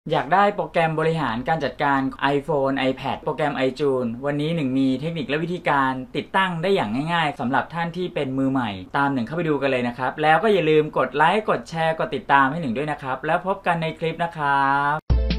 อยากได้โปรแกรมบริหารการจัดการ iPhone iPad โปรแกรม iTunes วันนี้หนึ่งมีเทคนิคและวิธีการติดตั้งได้อย่างง่ายๆสำหรับท่านที่เป็นมือใหม่ตามหนึ่งเข้าไปดูกันเลยนะครับแล้วก็อย่าลืมกดไลค์กดแชร์กดติดตามให้หนึ่งด้วยนะครับแล้วพบกันในคลิปนะครับ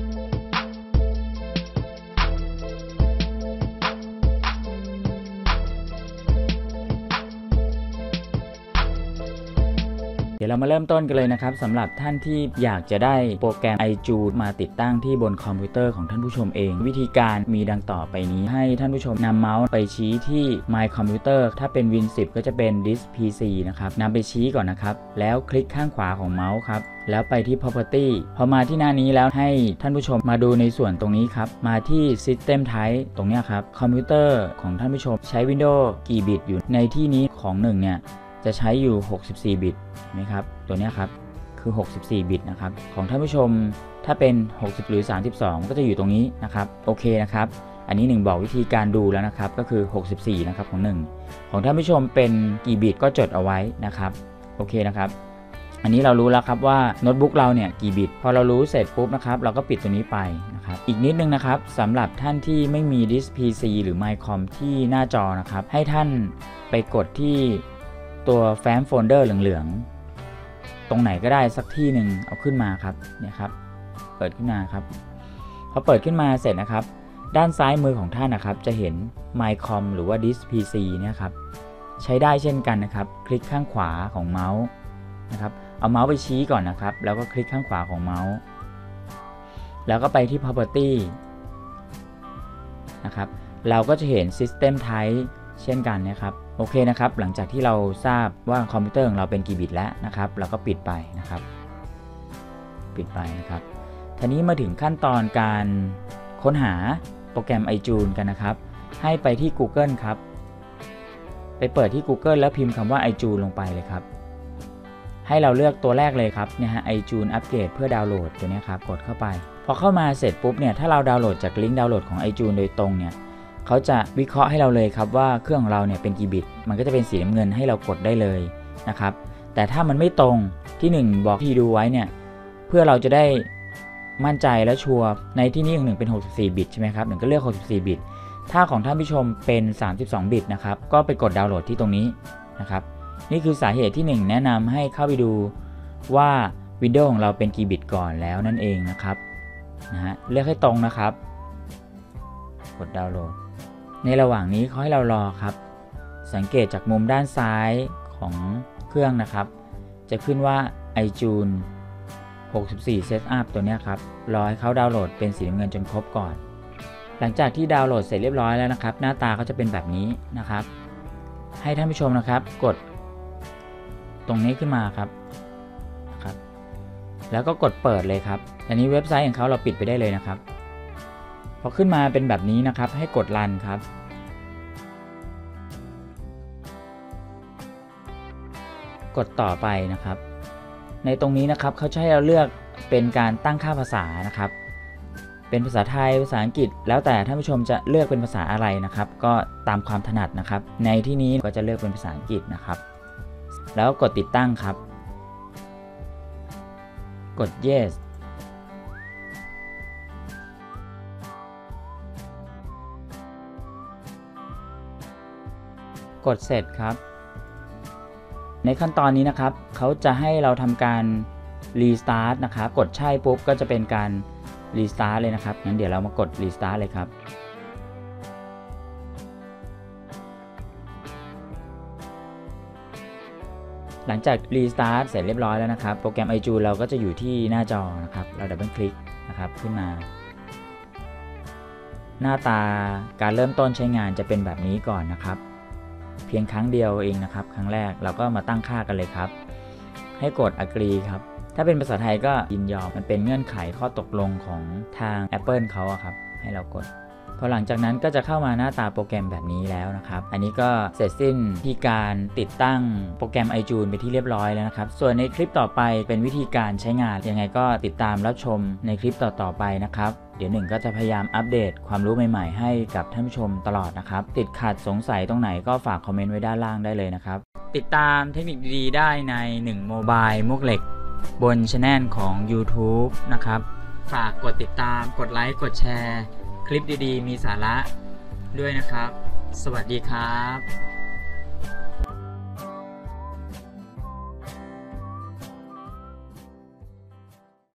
เดี๋ยวเรามาเริ่มต้นกันเลยนะครับสำหรับท่านที่อยากจะได้โปรแกรม iTunes มาติดตั้งที่บนคอมพิวเตอร์ของท่านผู้ชมเองวิธีการมีดังต่อไปนี้ให้ท่านผู้ชมนำเมาส์ไปชี้ที่ My Computer ถ้าเป็น Win 10 ก็จะเป็น Disk PC นะครับนำไปชี้ก่อนนะครับแล้วคลิกข้างขวาของเมาส์ครับแล้วไปที่ Property พอมาที่หน้านี้แล้วให้ท่านผู้ชมมาดูในส่วนตรงนี้ครับมาที่ System Type ตรงนี้ครับคอมพิวเตอร์ของท่านผู้ชมใช้ Windows กี่บิตอยู่ในที่นี้ของ1เนี่ยจะใช้อยู่64บิตไหมครับตัวนี้ครับคือ64บิตนะครับของท่านผู้ชมถ้าเป็น60หรือ32ก็จะอยู่ตรงนี้นะครับโอเคนะครับอันนี้1บอกวิธีการดูแล้วนะครับก็คือ64นะครับของ1ของท่านผู้ชมเป็นกี่บิตก็จดเอาไว้นะครับโอเคนะครับอันนี้เรารู้แล้วครับว่าโน้ตบุ๊กเราเนี่ยกี่บิตพอเรารู้เสร็จปุ๊บนะครับเราก็ปิดตัวนี้ไปนะครับอีกนิดนึงนะครับสำหรับท่านที่ไม่มี Disk PC หรือ MyCom ที่หน้าจอนะครับให้ท่านไปกดที่ตัวแฟ้มโฟลเดอร์เหลืองๆตรงไหนก็ได้สักที่หนึ่งเอาขึ้นมาครับเนี่ยครับเปิดขึ้นมาครับพอเปิดขึ้นมาเสร็จนะครับด้านซ้ายมือของท่านนะครับจะเห็น MyCom หรือว่า Disk PC เนี่ยครับใช้ได้เช่นกันนะครับคลิกข้างขวาของเมาส์นะครับเอาเมาส์ไปชี้ก่อนนะครับแล้วก็คลิกข้างขวาของเมาส์แล้วก็ไปที่ Property นะครับเราก็จะเห็น System Type เช่นกันนะครับโอเคนะครับหลังจากที่เราทราบว่าคอมพิวเตอร์ของเราเป็นกี่บิตแล้วนะครับเราก็ปิดไปนะครับปิดไปนะครับทีนี้มาถึงขั้นตอนการค้นหาโปรแกรม iTunes กันนะครับให้ไปที่ Google ครับไปเปิดที่ Google แล้วพิมพ์คำว่า iTunes ลงไปเลยครับให้เราเลือกตัวแรกเลยครับเนี่ยฮะ iTunes อัปเกรดเพื่อดาวน์โหลดตัวนี้ครับกดเข้าไปพอเข้ามาเสร็จปุ๊บเนี่ยถ้าเราดาวน์โหลดจากลิงก์ดาวน์โหลดของ iTunes โดยตรงเนี่ยเขาจะวิเคราะห์ให้เราเลยครับว่าเครื่องของเราเนี่ยเป็นกี่บิตมันก็จะเป็นสีน้ำเงินให้เรากดได้เลยนะครับแต่ถ้ามันไม่ตรงที่1บอกที่ดูไว้เนี่ยเพื่อเราจะได้มั่นใจและชัวร์ในที่นี้ของ1เป็น64บิตใช่ไหมครับ1ก็เลือก64บิตถ้าของท่านผู้ชมเป็น32บิตนะครับก็ไปกดดาวน์โหลดที่ตรงนี้นะครับนี่คือสาเหตุที่1แนะนำให้เข้าไปดูว่า Windows ของเราเป็นกี่บิตก่อนแล้วนั่นเองนะครับเลือกให้ตรงนะครับกดดาวน์โหลดในระหว่างนี้เขาให้เรารอครับสังเกตจากมุมด้านซ้ายของเครื่องนะครับจะขึ้นว่า iTunes 64 Setup ตัวนี้ครับรอให้เขาดาวน์โหลดเป็นสีน้ำเงินจนครบก่อนหลังจากที่ดาวน์โหลดเสร็จเรียบร้อยแล้วนะครับหน้าตาเขาจะเป็นแบบนี้นะครับให้ท่านผู้ชมนะครับกดตรงนี้ขึ้นมาครับแล้วก็กดเปิดเลยครับอันนี้เว็บไซต์ของเขาเราปิดไปได้เลยนะครับพอขึ้นมาเป็นแบบนี้นะครับให้กดรันครับกดต่อไปนะครับในตรงนี้นะครับเขาจะให้เราเลือกเป็นการตั้งค่าภาษานะครับเป็นภาษาไทยภาษาอังกฤษแล้วแต่ท่านผู้ชมจะเลือกเป็นภาษาอะไรนะครับก็ตามความถนัดนะครับในที่นี้ก็จะเลือกเป็นภาษาอังกฤษนะครับแล้วกดติดตั้งครับกด yesกดเสร็จครับในขั้นตอนนี้นะครับเขาจะให้เราทำการรีสตาร์ทนะครับกดใช่ปุ๊บก็จะเป็นการรีสตาร์ทเลยนะครับงั้นเดี๋ยวเรามากดรีสตาร์ทเลยครับหลังจากรีสตาร์ทเสร็จเรียบร้อยแล้วนะครับโปรแกรม iTunes เราก็จะอยู่ที่หน้าจอนะครับเราดับเบิลคลิกนะครับขึ้นมาหน้าตาการเริ่มต้นใช้งานจะเป็นแบบนี้ก่อนนะครับเพียงครั้งเดียวเองนะครับครั้งแรกเราก็มาตั้งค่ากันเลยครับให้กด agree ครับถ้าเป็นภาษาไทยก็ยินยอมมันเป็นเงื่อนไขข้อตกลงของทาง Apple เขาครับให้เรากดพอหลังจากนั้นก็จะเข้ามาหน้าตาโปรแกรมแบบนี้แล้วนะครับอันนี้ก็เสร็จสิ้นที่การติดตั้งโปรแกรม iTunes ไปที่เรียบร้อยแล้วนะครับส่วนในคลิปต่อไปเป็นวิธีการใช้งานยังไงก็ติดตามรับชมในคลิปต่อๆไปนะครับเดี๋ยวก็จะพยายามอัปเดตความรู้ใหม่ๆให้กับท่านผู้ชมตลอดนะครับติดขัดสงสัยตรงไหนก็ฝากคอมเมนต์ไว้ด้านล่างได้เลยนะครับติดตามเทคนิคดีๆได้ใน1 Mobile มุกเหล็กบน Channel ของ YouTube นะครับฝากกดติดตามกดไลค์กดแชร์คลิปดีๆมีสาระด้วยนะครับสวัสดีครับ